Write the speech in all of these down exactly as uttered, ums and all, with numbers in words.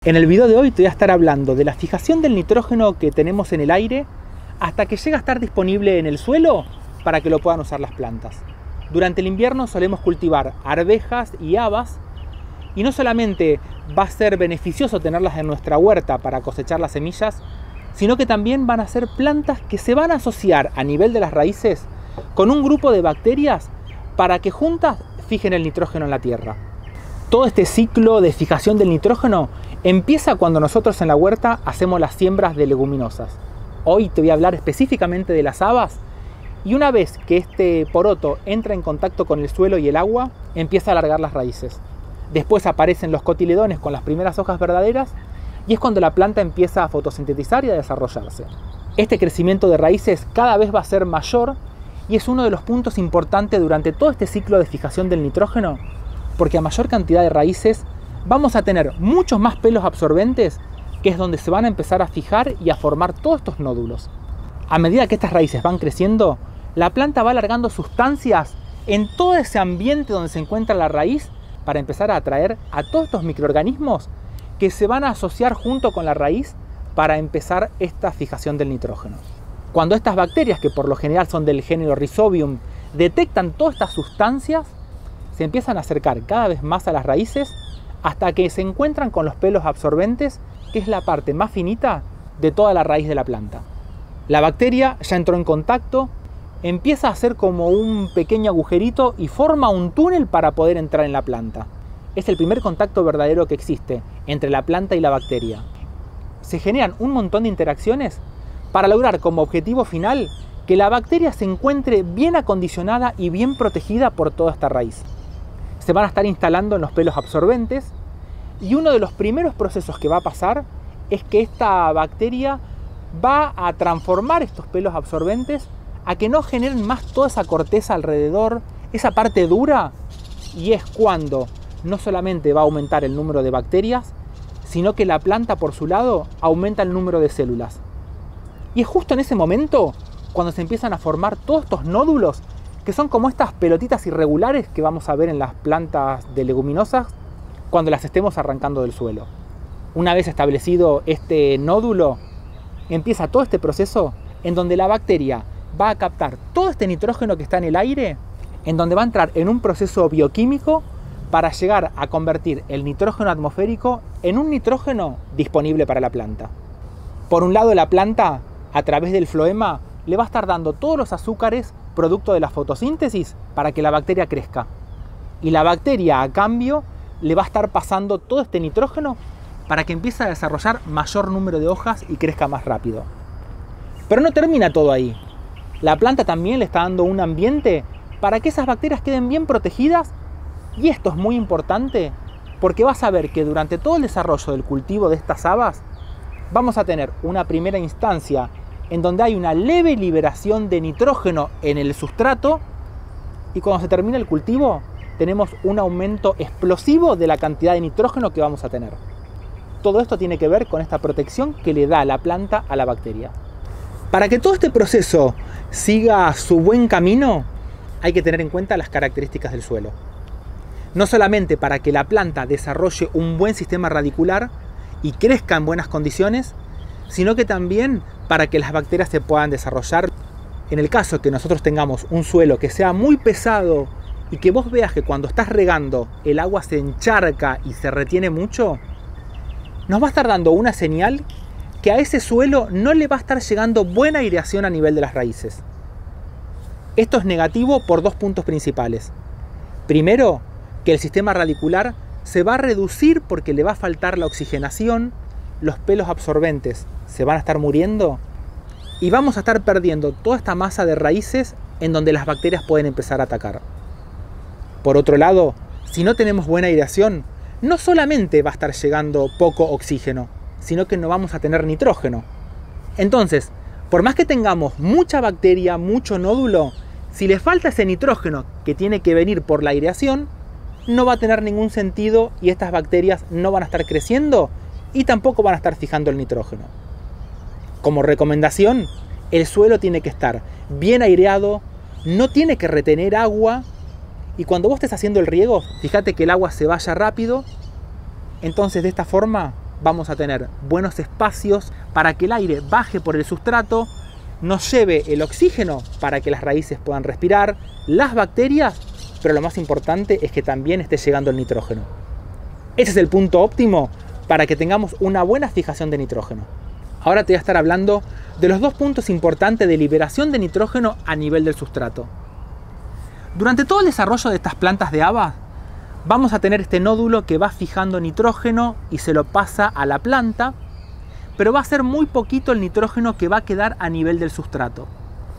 En el video de hoy te voy a estar hablando de la fijación del nitrógeno que tenemos en el aire hasta que llega a estar disponible en el suelo para que lo puedan usar las plantas. Durante el invierno solemos cultivar arvejas y habas y no solamente va a ser beneficioso tenerlas en nuestra huerta para cosechar las semillas, sino que también van a ser plantas que se van a asociar a nivel de las raíces con un grupo de bacterias para que juntas fijen el nitrógeno en la tierra. Todo este ciclo de fijación del nitrógeno empieza cuando nosotros en la huerta hacemos las siembras de leguminosas. Hoy te voy a hablar específicamente de las habas y una vez que este poroto entra en contacto con el suelo y el agua, empieza a alargar las raíces. Después aparecen los cotiledones con las primeras hojas verdaderas y es cuando la planta empieza a fotosintetizar y a desarrollarse. Este crecimiento de raíces cada vez va a ser mayor y es uno de los puntos importantes durante todo este ciclo de fijación del nitrógeno, porque a mayor cantidad de raíces vamos a tener muchos más pelos absorbentes, que es donde se van a empezar a fijar y a formar todos estos nódulos. A medida que estas raíces van creciendo, la planta va alargando sustancias en todo ese ambiente donde se encuentra la raíz para empezar a atraer a todos estos microorganismos que se van a asociar junto con la raíz para empezar esta fijación del nitrógeno. Cuando estas bacterias, que por lo general son del género Rhizobium, detectan todas estas sustancias, se empiezan a acercar cada vez más a las raíces hasta que se encuentran con los pelos absorbentes, que es la parte más finita de toda la raíz de la planta. La bacteria ya entró en contacto, empieza a hacer como un pequeño agujerito y forma un túnel para poder entrar en la planta. Es el primer contacto verdadero que existe entre la planta y la bacteria. Se generan un montón de interacciones para lograr como objetivo final que la bacteria se encuentre bien acondicionada y bien protegida por toda esta raíz. Se van a estar instalando en los pelos absorbentes y uno de los primeros procesos que va a pasar es que esta bacteria va a transformar estos pelos absorbentes a que no generen más toda esa corteza alrededor, esa parte dura, y es cuando no solamente va a aumentar el número de bacterias, sino que la planta por su lado aumenta el número de células. Y es justo en ese momento cuando se empiezan a formar todos estos nódulos que son como estas pelotitas irregulares que vamos a ver en las plantas de leguminosas cuando las estemos arrancando del suelo. Una vez establecido este nódulo, empieza todo este proceso en donde la bacteria va a captar todo este nitrógeno que está en el aire, en donde va a entrar en un proceso bioquímico para llegar a convertir el nitrógeno atmosférico en un nitrógeno disponible para la planta. Por un lado, la planta, a través del floema, le va a estar dando todos los azúcares producto de la fotosíntesis para que la bacteria crezca. Y la bacteria, a cambio, le va a estar pasando todo este nitrógeno para que empiece a desarrollar mayor número de hojas y crezca más rápido. Pero no termina todo ahí. La planta también le está dando un ambiente para que esas bacterias queden bien protegidas, y esto es muy importante porque vas a ver que durante todo el desarrollo del cultivo de estas habas vamos a tener una primera instancia en donde hay una leve liberación de nitrógeno en el sustrato, y cuando se termina el cultivo tenemos un aumento explosivo de la cantidad de nitrógeno que vamos a tener. Todo esto tiene que ver con esta protección que le da la planta a la bacteria. Para que todo este proceso siga su buen camino, hay que tener en cuenta las características del suelo. No solamente para que la planta desarrolle un buen sistema radicular y crezca en buenas condiciones, sino que también para que las bacterias se puedan desarrollar. En el caso que nosotros tengamos un suelo que sea muy pesado y que vos veas que cuando estás regando el agua se encharca y se retiene mucho, nos va a estar dando una señal que a ese suelo no le va a estar llegando buena aireación a nivel de las raíces. Esto es negativo por dos puntos principales. Primero, que el sistema radicular se va a reducir porque le va a faltar la oxigenación, los pelos absorbentes se van a estar muriendo y vamos a estar perdiendo toda esta masa de raíces en donde las bacterias pueden empezar a atacar. Por otro lado, si no tenemos buena aireación, no solamente va a estar llegando poco oxígeno, sino que no vamos a tener nitrógeno. Entonces, por más que tengamos mucha bacteria, mucho nódulo, si le falta ese nitrógeno que tiene que venir por la aireación, no va a tener ningún sentido y estas bacterias no van a estar creciendo y tampoco van a estar fijando el nitrógeno. Como recomendación, el suelo tiene que estar bien aireado, no tiene que retener agua, y cuando vos estés haciendo el riego, fíjate que el agua se vaya rápido. Entonces de esta forma vamos a tener buenos espacios para que el aire baje por el sustrato, nos lleve el oxígeno para que las raíces puedan respirar, las bacterias, pero lo más importante es que también esté llegando el nitrógeno. Ese es el punto óptimo para que tengamos una buena fijación de nitrógeno. Ahora te voy a estar hablando de los dos puntos importantes de liberación de nitrógeno a nivel del sustrato. Durante todo el desarrollo de estas plantas de haba, vamos a tener este nódulo que va fijando nitrógeno y se lo pasa a la planta, pero va a ser muy poquito el nitrógeno que va a quedar a nivel del sustrato.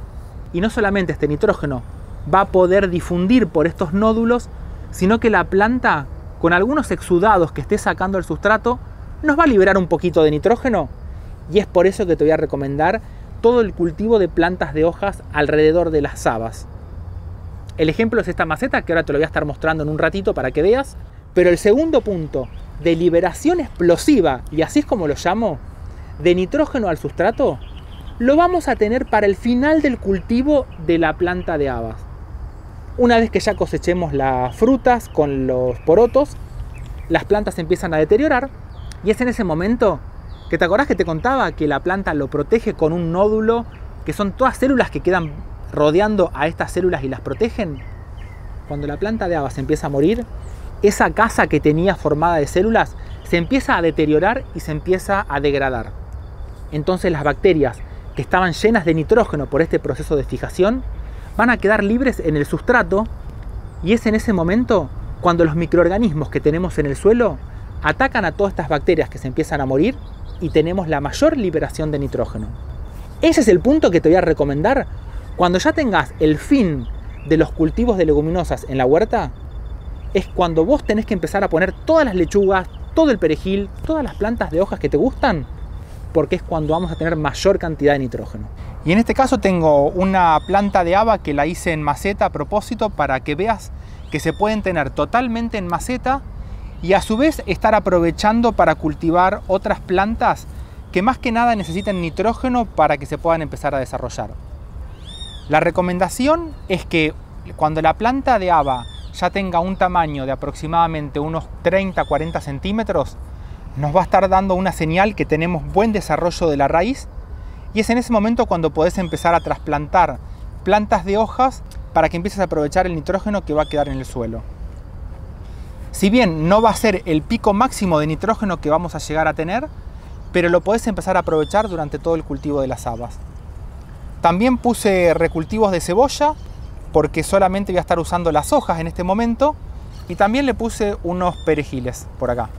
Y no solamente este nitrógeno va a poder difundir por estos nódulos, sino que la planta, con algunos exudados que esté sacando el sustrato, nos va a liberar un poquito de nitrógeno. Y es por eso que te voy a recomendar todo el cultivo de plantas de hojas alrededor de las habas. El ejemplo es esta maceta, que ahora te lo voy a estar mostrando en un ratito para que veas. Pero el segundo punto de liberación explosiva, y así es como lo llamo, de nitrógeno al sustrato, lo vamos a tener para el final del cultivo de la planta de habas. Una vez que ya cosechemos las frutas con los porotos, las plantas se empiezan a deteriorar, y es en ese momento que te acordás que te contaba que la planta lo protege con un nódulo, que son todas células que quedan rodeando a estas células y las protegen. Cuando la planta de habas empieza a morir, esa casa que tenía formada de células se empieza a deteriorar y se empieza a degradar. Entonces las bacterias que estaban llenas de nitrógeno por este proceso de fijación van a quedar libres en el sustrato, y es en ese momento cuando los microorganismos que tenemos en el suelo atacan a todas estas bacterias que se empiezan a morir y tenemos la mayor liberación de nitrógeno. Ese es el punto que te voy a recomendar cuando ya tengas el fin de los cultivos de leguminosas en la huerta. Es cuando vos tenés que empezar a poner todas las lechugas, todo el perejil, todas las plantas de hojas que te gustan, porque es cuando vamos a tener mayor cantidad de nitrógeno. Y en este caso tengo una planta de haba que la hice en maceta a propósito para que veas que se pueden tener totalmente en maceta y a su vez estar aprovechando para cultivar otras plantas que más que nada necesitan nitrógeno para que se puedan empezar a desarrollar. La recomendación es que cuando la planta de haba ya tenga un tamaño de aproximadamente unos treinta a cuarenta centímetros, nos va a estar dando una señal que tenemos buen desarrollo de la raíz, y es en ese momento cuando podés empezar a trasplantar plantas de hojas para que empieces a aprovechar el nitrógeno que va a quedar en el suelo. Si bien no va a ser el pico máximo de nitrógeno que vamos a llegar a tener, pero lo podés empezar a aprovechar durante todo el cultivo de las habas. También puse recultivos de cebolla, porque solamente voy a estar usando las hojas en este momento, y también le puse unos perejiles por acá.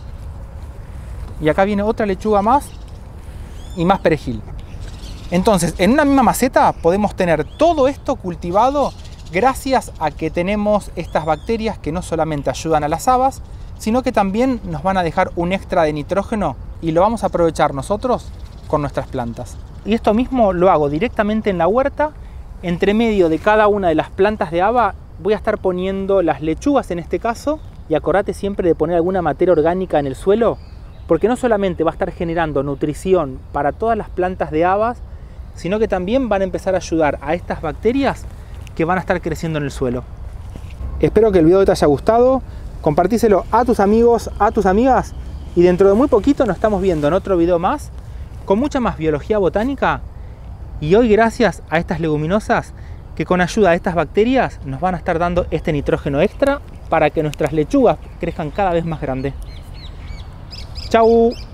Y acá viene otra lechuga más y más perejil. Entonces, en una misma maceta podemos tener todo esto cultivado gracias a que tenemos estas bacterias que no solamente ayudan a las habas, sino que también nos van a dejar un extra de nitrógeno y lo vamos a aprovechar nosotros con nuestras plantas. Y esto mismo lo hago directamente en la huerta. Entre medio de cada una de las plantas de haba voy a estar poniendo las lechugas en este caso, y acordate siempre de poner alguna materia orgánica en el suelo, porque no solamente va a estar generando nutrición para todas las plantas de habas, sino que también van a empezar a ayudar a estas bacterias que van a estar creciendo en el suelo. Espero que el video te haya gustado, compartíselo a tus amigos, a tus amigas, y dentro de muy poquito nos estamos viendo en otro video más, con mucha más biología botánica, y hoy gracias a estas leguminosas que con ayuda de estas bacterias nos van a estar dando este nitrógeno extra para que nuestras lechugas crezcan cada vez más grandes. ¡Chau!